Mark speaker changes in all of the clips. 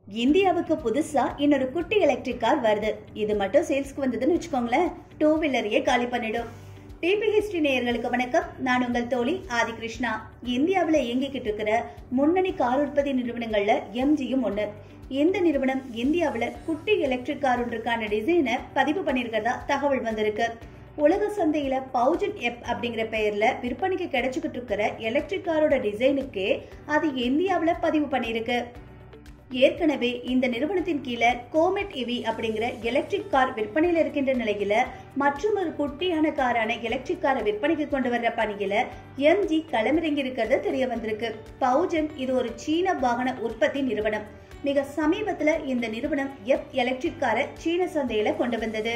Speaker 1: இந்தியாவுக்கு புதுசா இன்னொரு குட்டி எலக்ட்ரிக் கார் வருது. இது மட்டும் சேல்ஸ்க்கு வந்ததுன்னு வச்சுக்கோங்களேன், 2 வீலரையே காலி பண்ணிடும். டிபி ஹிஸ்டரி நேயர்களுக்கு வணக்கம். நான் உங்கள் தோழி ஆதி கிருஷ்ணா. இந்தியாவில் இயங்கிக்கிட்டு இருக்கிற முன்னணி கார் உற்பத்தி நிறுவனங்கள்ல எம்ஜியும் ஒண்ணு. இந்த நிறுவனம் இந்தியாவில் குட்டி எலக்ட்ரிக் கார் ஒன்றுக்கான டிசைனை பதிவு பண்ணிருக்கிறதா தகவல் வந்திருக்கு. உலக சந்தையில பவுஜன் எப் அப்படிங்கிற பெயர்ல விற்பனைக்கு கிடைச்சுக்கிட்டு இருக்கிற எலக்ட்ரிக் காரோட டிசைனுக்கே அது இந்தியாவில் பதிவு பண்ணிருக்கு. ஏற்கனவே இந்த நிறுவனத்தின் கீழே கோமெட் இவி அப்படிங்கிற எலக்ட்ரிக் கார் விற்பனையில இருக்கின்ற நிலையில மற்றும் ஒரு குட்டியான காரான எலக்ட்ரிக் காரை விற்பனைக்கு கொண்டு வர்ற பணியில எம்ஜி களமிறங்கி இருக்கிறது தெரிய வந்திருக்கு. பவுஜன் இது ஒரு சீன வாகன உற்பத்தி நிறுவனம். மிக சமீபத்துல இந்த நிறுவனம் எப் எலக்ட்ரிக் காரை சீன சந்தையில கொண்டு வந்தது.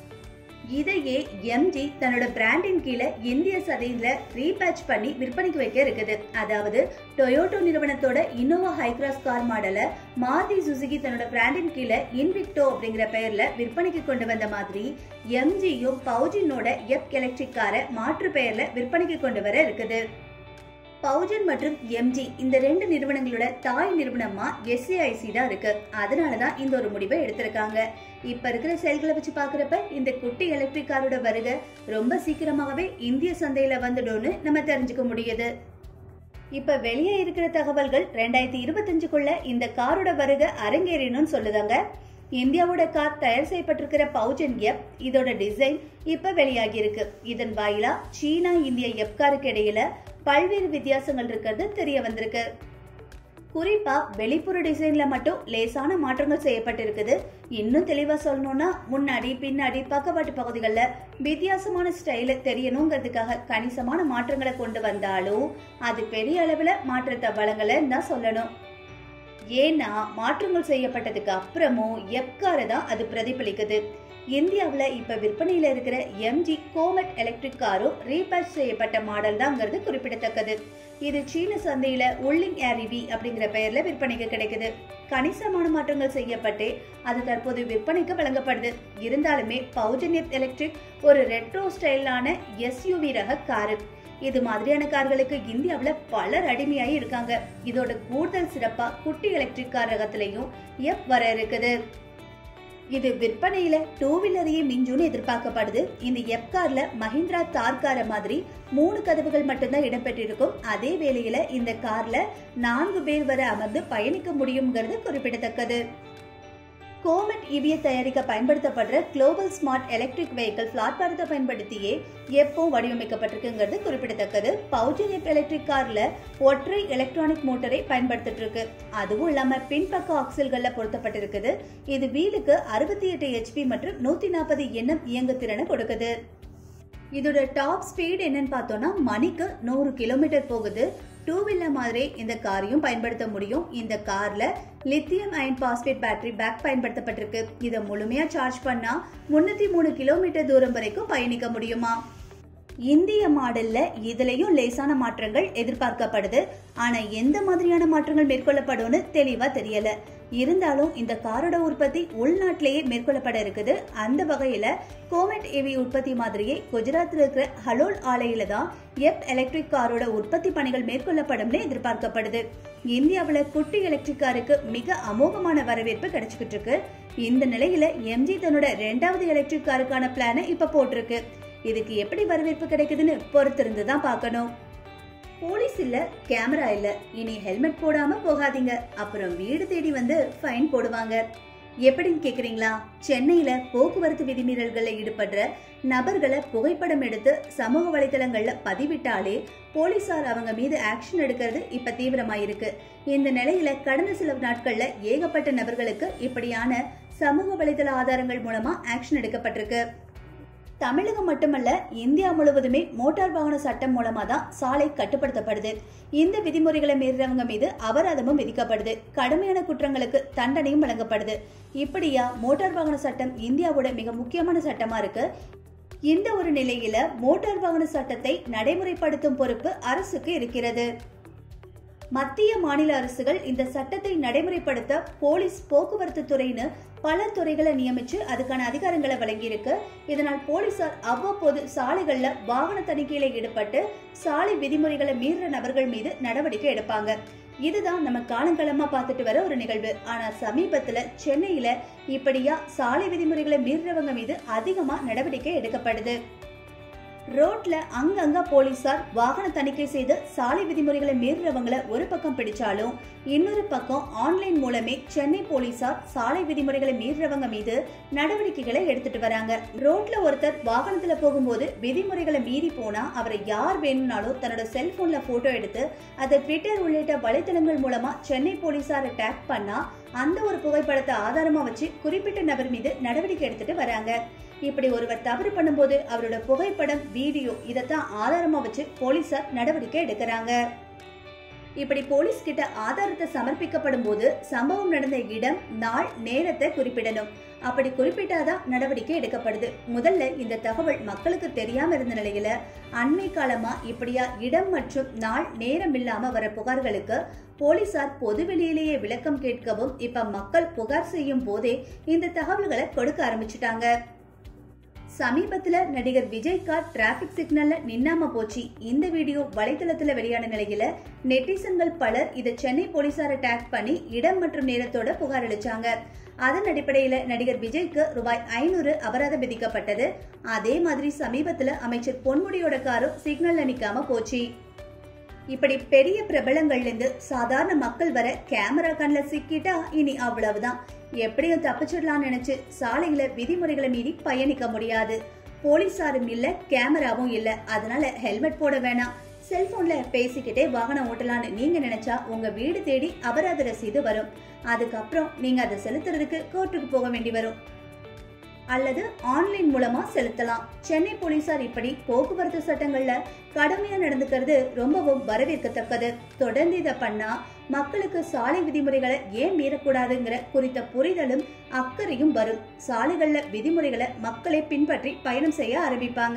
Speaker 1: இதையே எம்ஜி தன்னோட பிராண்டின் கீழே இந்திய சந்தையில ரீபேட்ச் பண்ணி விற்பனைக்கு வைக்க இருக்குது. அதாவது டொயோட்டோ நிறுவனத்தோட இன்னோவா ஹைக்ராஸ் கார் மாடல மாருதி சுசுகி தன்னோட பிராண்டின் கீழே இன்விக்டோ அப்படிங்கிற பெயர்ல விற்பனைக்கு கொண்டு வந்த மாதிரி எம்ஜியும் பவுஜனோட எப் எலக்ட்ரிக் காரை மாற்று பெயர்ல விற்பனைக்கு கொண்டு வர இருக்குது. பவுஜன் மற்றும் எம்ஜி இந்த ரெண்டு நிறுவனங்களோட தாய் நிறுவனமா எஸ்ஏஐசி தான் இருக்கு. அதனாலதான் இந்த ஒரு முடிவை எடுத்திருக்காங்க. இப்ப இருக்கிற செயல்களை வச்சு பாக்குறப்ப இந்த குட்டி எலக்ட்ரிக் காரோட வருகை ரொம்ப சீக்கிரமாகவே இந்திய சந்தையில வந்துடும்னு நம்ம தெரிஞ்சுக்க முடியுது. இப்ப வெளியே இருக்கிற தகவல்கள் 2025க்குள்ள இந்த காரோட வருகை அரங்கேறணும்னு சொல்லுதாங்க. இந்தியாவோட கார் தயார் செய்யப்பட்டிருக்கிற பவுஜன் எப் இதோட டிசைன் இப்ப வெளியாகி இருக்கு. இதன் வாயிலா சீனா இந்திய எப் காருக்கு இடையில பல்வேறு வித்தியாசங்கள் இருக்கிறது தெரிய வந்திருக்கு. குறிப்பா வெளிப்புற டிசைன்ல மட்டும் லேசான மாற்றங்கள் செய்யப்பட்டிருக்குது. இன்னும் தெளிவா சொல்லணும்னா முன்னாடி பின்னாடி பக்கவாட்டு பகுதிகளில் வித்தியாசமான ஸ்டைல தெரியணுங்கிறதுக்காக கணிசமான மாற்றங்களை கொண்டு வந்தாலும் அது பெரிய அளவுல மாற்றத்தை வழங்கலன்னு தான் சொல்லணும். ஏன்னா மாற்றங்கள் செய்யப்பட்டதுக்கு அப்புறமும் எப்காரை தான் அது பிரதிபலிக்குது. இந்தியாவில் இப்ப விற்பனையில இருக்கிற எம்ஜி கோமெட் எலக்ட்ரிக் காரும் ரீபேட்ச் செய்யப்பட்ட மாடல் தான்ங்கிறது குறிப்பிடத்தக்கது. இது சீன சந்தையில உள்ளிங் ஏரிவி அப்படிங்கிற பெயர்ல விற்பனைக்கு கிடைக்குது. கணிசமான மாற்றங்கள் செய்யப்பட்டு அது தற்போது விற்பனைக்கு வழங்கப்படுது. இருந்தாலுமே பவுஜன் எப் எலக்ட்ரிக் ஒரு ரெட்ரோ ஸ்டைலான எஸ்யூவி ரக காரு. இது மாதிரியான கார்களுக்கு இந்தியாவில் பலர் அடிமையாகி இருக்காங்க. இதோட கூடுதல் சிறப்பா குட்டி எலக்ட்ரிக் கார் ரகத்திலையும் எப் வர இருக்குது. இது விற்பனையில 2 வீலரையே மிஞ்சுன்னு எதிர்பார்க்கப்படுது. இந்த எப் கார்ல மஹிந்திரா தார் கார மாதிரி 3 கதவுகள் மட்டும்தான் இடம்பெற்றிருக்கும். அதே வேளையில இந்த கார்ல 4 பேர் வரை அமர்ந்து பயணிக்க முடியும்ங்கிறது குறிப்பிடத்தக்கது. கோமெட் இவியை தயாரிக்க பயன்படுத்தப்படுற குளோபல் ஸ்மார்ட் எலக்ட்ரிக் வெஹிக்கிள் பிளாட்பாரத்தை பயன்படுத்தியே எப்பவும் வடிவமைக்கப்பட்டிருக்குங்கிறது குறிப்பிடத்தக்கது. பவுஜன் எப் எலக்ட்ரிக் கார்ல ஒற்றை எலக்ட்ரானிக் மோட்டரை பயன்படுத்திட்டு இருக்கு. அதுவும் இல்லாம பின்பக்க ஆக்சில்கள்ல பொருத்தப்பட்டிருக்குது. இது வீலுக்கு 68 HP மற்றும் 140 Nm இயங்கு திறனை கொடுக்குது. இதோட டாப் ஸ்பீட் என்னன்னு பார்த்தோம்னா மணிக்கு 100 கிலோமீட்டர் போகுது. 2 வீலர் மாதிரி இந்த காரையும் பயன்படுத்த முடியும். இந்த கார்ல lithium ion phosphate battery pack பயன்படுத்தப்பட்டிருக்கு. இதை முழுமையா சார்ஜ் பண்ணா 303 கிலோமீட்டர் தூரம் வரைக்கும் பயணிக்க முடியுமா. இந்திய மாடல்ல இதுலயும் லேசான மாற்றங்கள் எதிர்பார்க்கப்படுது. ஆனா எந்த மாதிரியான மாற்றங்கள் மேற்கொள்ளப்படும்னு தெளிவா தெரியல. இருந்தாலும் இந்த காரோட உற்பத்தி உள்நாட்டிலேயே மேற்கொள்ளப்பட இருக்குது. அந்த வகையில கோமெட் ஏவி உற்பத்தி மாதிரியே குஜராத்ல இருக்கிற ஹலோல் ஆலையில தான் எப் எலக்ட்ரிக் காரோட உற்பத்தி பணிகள் மேற்கொள்ளப்படும்னு எதிர்பார்க்கப்படுது. இந்தியாவில் குட்டி எலக்ட்ரிக் காருக்கு மிக அமோகமான வரவேற்பு கிடைச்சிக்கிட்டு இருக்கு. இந்த நிலையில எம்ஜி தன்னோட 2வது எலக்ட்ரிக் காருக்கான பிளானை இப்ப போட்டிருக்கு. இதுக்கு எப்படி வரவேற்பு கிடைக்குதுன்னு பொறுத்திருந்து தான் பார்க்கணும். போலீஸ் இல்ல, கேமரா இல்ல, இனி ஹெல்மெட் போடாம போகாதீங்க, அப்புறம் வீடு தேடி வந்து ஃபைன் போடுவாங்க. எப்படின்னு கேக்குறீங்களா? சென்னையில போக்குவரத்து விதிமீறல்கள்ல ஈடுபடுற நபர்களை புகைப்படம் எடுத்து சமூக வலைதளங்கள்ல பதிவிட்டாலே போலீசார் அவங்க மீது ஆக்ஷன் எடுக்கிறது இப்ப தீவிரமாயிருக்கு. இந்த நிலையில கடந்த சில நாட்கள்ல ஏகப்பட்ட நபர்களுக்கு இப்படியான சமூக வலைதள ஆதாரங்கள் மூலமா ஆக்ஷன் எடுக்கப்பட்டிருக்கு. தமிழகம் மட்டுமல்ல, இந்தியா முழுவதுமே மோட்டார் வாகன சட்டம் மூலமா தான் சாலை கட்டுப்படுத்தப்படுது. இந்த விதிமுறைகளை மீறவங்க மீது அபராதமும் விதிக்கப்படுது. கடுமையான குற்றங்களுக்கு தண்டனையும் வழங்கப்படுது. இப்படியா மோட்டார் வாகன சட்டம் இந்தியாவோட மிக முக்கியமான சட்டமா இருக்கு. இந்த ஒரு நிலையில மோட்டார் வாகன சட்டத்தை நடைமுறைப்படுத்தும் பொறுப்பு அரசுக்கு இருக்கிறது. மத்திய மாநில அரசுகள் இந்த சட்டத்தை நடைமுறைப்படுத்த போலீஸ், போக்குவரத்து துறைன்னு பல துறைகளை நியமிச்சு அதுக்கான அதிகாரங்களை வழங்கியிருக்கு. இதனால் போலீசார் அவ்வப்போது சாலைகள்ல வாகன தணிக்கையில ஈடுபட்டு சாலை விதிமுறைகளை மீற நபர்கள் மீது நடவடிக்கை எடுப்பாங்க. இதுதான் நம்ம காலங்காலமா பார்த்துட்டு வர ஒரு நிகழ்வு. ஆனா சமீபத்துல சென்னையில இப்படியா சாலை விதிமுறைகளை மீறவங்க மீது அதிகமா நடவடிக்கை எடுக்கப்படுது. ரோட்ல அங்கங்க போலீசார் வாகன தணிக்கை செய்து சாலை விதிமுறைகளை மீறவங்களை ஒரு பக்கம் பிடிச்சாலும் இன்னொரு பக்கம் ஆன்லைன் மூலமே சென்னை போலீசார் சாலை விதிமுறைகளை மீறவங்க மீது நடவடிக்கைகளை எடுத்துட்டு வராங்க. ரோட்ல ஒருத்தர் வாகனத்துல போகும்போது விதிமுறைகளை மீறி போனா அவரை யார் வேணும்னாலும் தன்னோட செல்போன்ல போட்டோ எடுத்து அதை ட்விட்டர் உள்ளிட்ட வலைதளங்கள் மூலமா சென்னை போலீசாரை டேக் பண்ணா அந்த ஒரு புகைப்படத்தை ஆதாரமா வச்சு குறிப்பிட்ட நபர் மீது நடவடிக்கை எடுத்துட்டு வராங்க. இப்படி ஒருவர் தவறு பண்ணும்போது அவரோட புகைப்படம், வீடியோ இதத்தான் ஆதாரமா வச்சு போலீசார் நடவடிக்கை எடுக்கிறாங்க. இப்படி போலீஸ் கிட்ட ஆதாரத்தை சமர்ப்பிக்கப்படும் போது சம்பவம் நடந்த இடம், நாள், நேரத்தை குறிப்பிடணும். அப்படி குறிப்பிட்டாதான் நடவடிக்கை எடுக்கப்படுது. முதல்ல இந்த தகவல் மக்களுக்கு தெரியாம இருந்த நிலையில அண்மை காலமா இப்படியா இடம் மற்றும் நாள், நேரம் இல்லாம வர புகார்களுக்கு போலீசார் பொதுவெளியிலேயே விளக்கம் கேட்கவும் இப்ப மக்கள் புகார் செய்யும் போதே இந்த தகவல்களை கொடுக்க ஆரம்பிச்சுட்டாங்க. சமீபத்துல நடிகர் விஜய் கார் டிராபிக் சிக்னல்ல நின்னாம போச்சு. இந்த வீடியோ வலைதளத்துல வெளியான நிலையில நெட்டிசன்கள் பலர் இதை சென்னை போலீசாரை டேக் பண்ணி இடம் மற்றும் நேரத்தோட புகார் அளிச்சாங்க. அதன் அடிப்படையில நடிகர் விஜய்க்கு ரூபாய் 500 அபராதம் விதிக்கப்பட்டது. அதே மாதிரி சமீபத்துல அமைச்சர் பொன்முடியோட காரும் சிக்னல்ல நிக்காம போச்சு. இப்படி பெரிய பிரபலங்கள்ல இருந்து சாதாரண மக்கள் வர கேமரா கண்ல சிக்கிட்டா இனி அவ்வளவுதான். எப்படியும் தப்பிச்சிடலாம்னு நினைச்சு சாலையில விதிமுறைகளை மீறி பயணிக்க முடியாது. போலீசாரும் இல்ல, கேமராவும் இல்ல. அதனால ஹெல்மெட் போட வேணாம், செல்போன்ல பேசிக்கிட்டே வாகனம் ஓட்டலான்னு நீங்க நினைச்சா உங்க வீடு தேடி அபராத ரசீது வரும். அதுக்கப்புறம் நீங்க அதை செலுத்துறதுக்கு கோர்ட்டுக்கு போக வேண்டி வரும், அல்லது ஆன்லைன் மூலமா செலுத்தலாம். சென்னை போலீசார் இப்படி போக்குவரத்து சட்டங்கள்ல கடுமையா நடந்துக்கிறது ரொம்பவும் வரவேற்கத்தக்கது. தொடர்ந்து இதை பண்ணா மக்களுக்கு சாலை விதிமுறைகளை ஏன் மீறக்கூடாதுங்கிற குறித்த புரிதலும் அக்கறையும் வரும். சாலைகள்ல விதிமுறைகளை மக்களே பின்பற்றி பயணம் செய்ய ஆரம்பிப்பாங்க.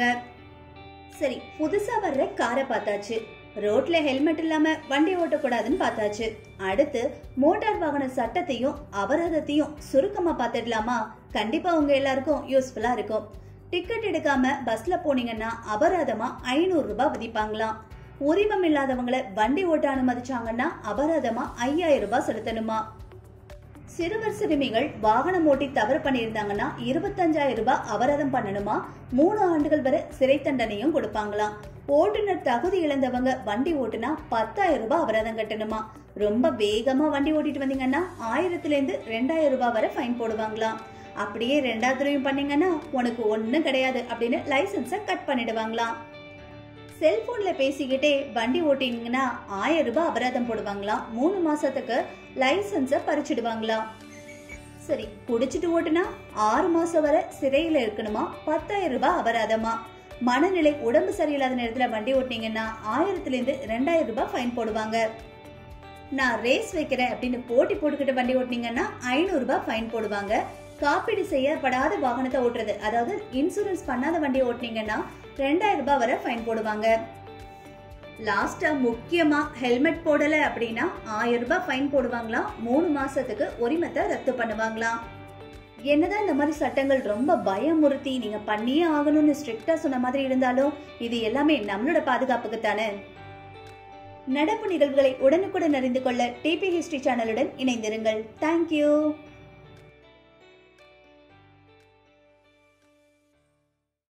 Speaker 1: சரி, புதுசா வர்ற காரை பார்த்தாச்சு, ரோட்ல ஹெல்மெட் இல்லாம வண்டி ஓட்டக்கூடாதுன்னு பார்த்தாச்சு. அடுத்து மோட்டார் வாகன சட்டத்தையும் அபராதத்தையும் சுருக்கமா பார்த்துடலாமா? கண்டிப்பா உங்க எல்லாருக்கும் யூஸ்ஃபுல்லா இருக்கும். டிக்கெட் எடுக்காம பஸ்ல போனீங்கன்னா அபராதமா 500 ரூபாய் விதிப்பாங்களாம். உரிமம் இல்லாதவங்களை வண்டி ஓட்ட அனுமதிச்சாங்கன்னா அபராதமா 5000 ரூபாய் செலுத்தணுமா. சிறுவர் சிறுமிகள் வாகனம் ஓட்டி தவறு பண்ணியிருந்தாங்கன்னா 25000 ரூபாய் அபராதம் பண்ணணுமா. 3 ஆண்டுகள் வரை சிறை தண்டனையும் கொடுப்பாங்களாம். ஓட்டுநர் தகுதி இழந்தவங்க வண்டி ஓட்டுனா 10000 ரூபாய் அபராதம் கட்டணுமா. ரொம்ப வேகமா வண்டி ஓட்டிட்டு வந்தீங்கன்னா 1000 இருந்து 2000 ரூபாய் வரை ஃபைன் போடுவாங்களாம். அப்படியே 2வது தடவையும் பண்ணீங்கன்னா உனக்கு ஒண்ணும் கிடையாது அப்படின்னு லைசன்ஸை கட் பண்ணிடுவாங்களாம். செல்போன்ல பேசிக்கிட்டே வண்டி ஓட்டினீங்கன்னா 1000 ரூபாய் அபராதம் போடுவாங்களாம். 3 மாசத்துக்கு லைசன்ஸை பறிச்சிடுவாங்களாம். சரி, குடிச்சிட்டு ஓட்டுனா 6 மாசம் வரை சிறையில இருக்கணுமா. 10000 ரூபாய் அபராதமா. மனநிலை, உடம்பு சரியில்லாத நேரத்துல வண்டி ஓட்டினீங்கன்னா 1000 இருந்து 2000 ரூபாய் ஃபைன் போடுவாங்க. நான் ரேஸ் வைக்கிறேன் அப்படின்னு போட்டி போட்டுக்கிட்டு வண்டி ஓட்டினீங்கன்னா 500 ரூபாய் ஃபைன் போடுவாங்க. காப்பீடு செய்யப்படாத வாகனத்தை ஓட்டுறது, அதாவது இன்சூரன்ஸ் பண்ணாத வண்டி ஓட்டினீங்கன்னா 2000 ரூபாய் வரை ஃபைன் போடுவாங்க. லாஸ்டா முக்கியமா ஹெல்மெட் போடல அப்படின்னா 1000 ரூபாய் ஃபைன் போடுவாங்களாம். 3 மாசத்துக்கு உரிமத்தை ரத்து பண்ணுவாங்களாம். என்னதான் இந்த மாதிரி சட்டங்கள் ரொம்ப பயமுறுத்தி நீங்க பண்ணியே ஆகணும்னு ஸ்ட்ரிக்டா சொன்ன மாதிரி இருந்தாலும் இது எல்லாமே நம்மளோட பாதுகாப்புக்கு தானே. நடப்பு நிகழ்வுகளை உடனுக்குடன் அறிந்து கொள்ள டிபி ஹிஸ்டரி சேனலுடன் இணைந்திருங்கள். தேங்க்யூ.